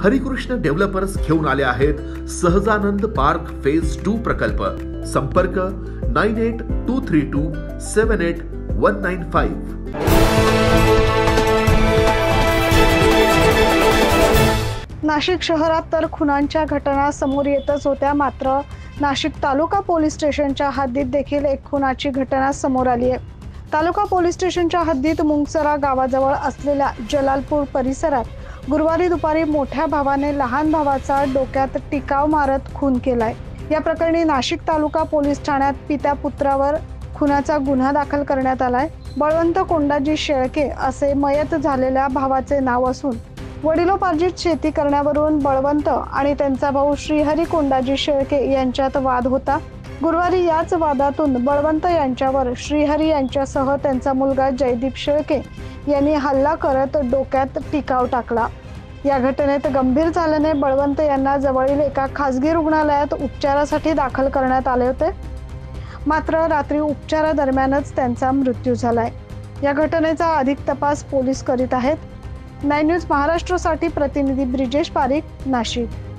Harikrishna developers घेऊन आले आहेत सहजानंद पार्क फेज 2 प्रकल्प। संपर्क 9823278195। नाशिक शहरात तर खुनांच्या घटना समोर येतच होत्या, मात्र नाशिक तालुका पोलीस स्टेशनच्या हद्दीत देखील एक खुनाची घटना समोर आली आहे। तालुका पोलीस स्टेशनच्या हद्दीत मुंगसरा गावाजवळ असलेल्या जलालपूर परिसरात गुरुवारी दुपारी मोठ्या भावाने लहान भावाचा डोक्यात टिकाव मारत खून केलाय। या प्रकरणी नाशिक तालुका पोलीस ठाण्यात पित्या पुत्रावर खुनाचा गुन्हा दाखल करण्यात आलाय। बळवंत कोंडाजी शेळके असे मयत झालेल्या भावाचे नाव असून वडिलोपार्जित शेती करण्यावरून बळवंत आणि त्यांचा भाऊ श्रीहरी कोंडाजी शेळके यांच्यात वाद होता। गुरुवारी याच वादातून बळवंत यांच्यावर श्रीहरी यांच्यासह त्यांचा मुलगा जयदीप शेळके यांनी हल्ला करत डोक्यात टिकाव टाकला। या घटनेत गंभीर झाल्याने बळवंत यांना जवळील एका खासगी रुग्णालयात उपचारासाठी दाखल करण्यात आले होते, मात्र रात्री उपचारादरम्यानच त्यांचा मृत्यू झालाय। या घटनेचा अधिक तपास पोलीस करीत आहेत। 9 न्यूज महाराष्ट्रसाठी प्रतिनिधी ब्रिजेश पारिक, नाशिक।